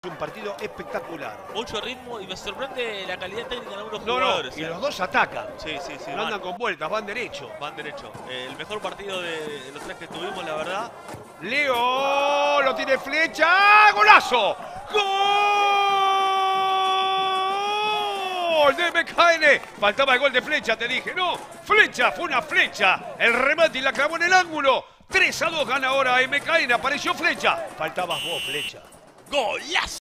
Un partido espectacular. Mucho ritmo y me sorprende la calidad técnica de algunos No, jugadores. y los dos atacan. Sí, sí, sí. No andan con vueltas, van derecho. Van derecho. El mejor partido de los tres que tuvimos, la verdad. Leo lo tiene Flecha. ¡Golazo! ¡Gol de McCain! Faltaba el gol de Flecha, te dije. No, Flecha, fue una flecha. El remate y la clavó en el ángulo. 3-2 gana ahora McCain. Apareció Flecha. Faltabas vos, Flecha. ¡Golazo!